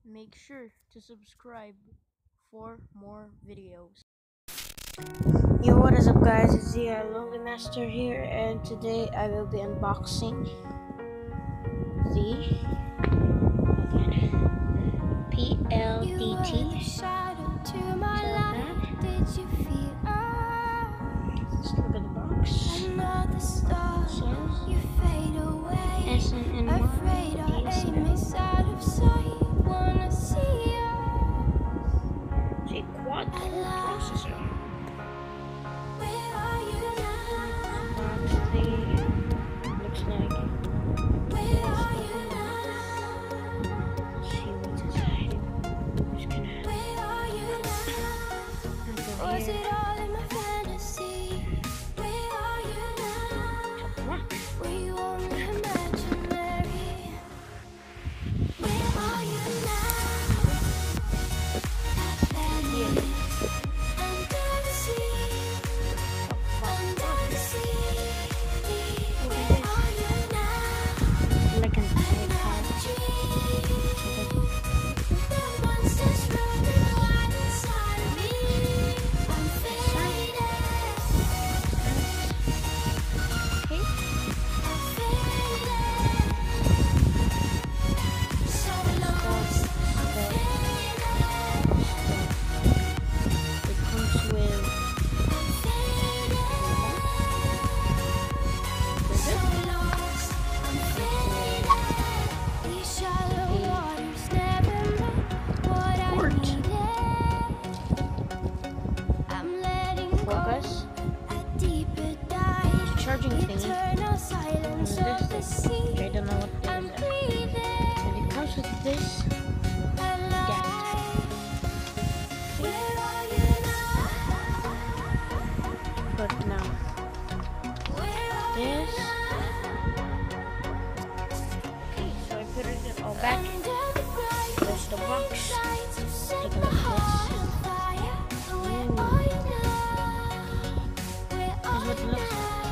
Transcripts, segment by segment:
Make sure to subscribe for more videos. Yo, what is up guys, it's the Lonely Master here, and today I will be unboxing the PLDT. Let's look at the box. It's a quad-core processor. Box thing looks like. Let's see what's inside. I'm just gonna Was it all in my fantasy? Where are you now? Were you only imaginary? Where are you now? Under the sea, under the sea. Where are you now? like an The monsters running wild inside of me. I'm faded. I'm faded. So lost. I'm faded. It comes with I'm faded. So lost. I'm faded. These shallow waters never meant what I Port. needed. I'm letting go focus, a deeper dive. charging thingy, Eternal silence and of the this sea. thing, which I don't know what I'm it is. breathing And it comes with this alive. Where are you now? but now Where are you this. Okay, so I put it all back. under the bright Close the box. lights? You set Take a my look at heart on fire. Where are you now? Where This is are what it you looks like.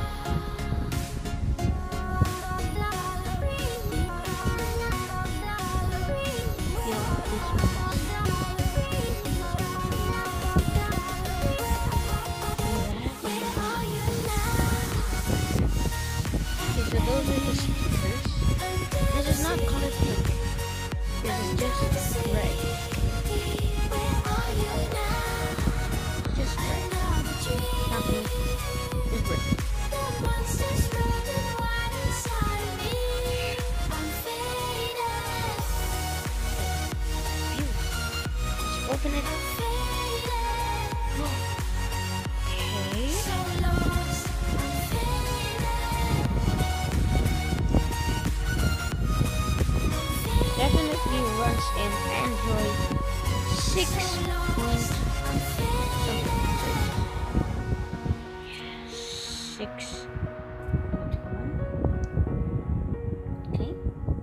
Yeah, this one. Okay, so those are the speakers. This is not color pink. This is just red. Just red. Nothing is red. Let's open it. Okay. Definitely runs in Android 6. Six. Okay.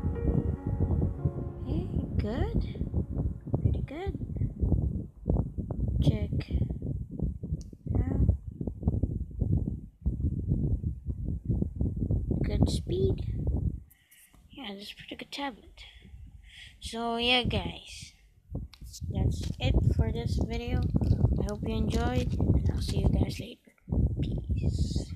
Okay, good. Pretty good. Check. Now. Good speed. Yeah, this is a pretty good tablet. So yeah guys, that's it for this video. I hope you enjoyed, and I'll see you guys later. Peace.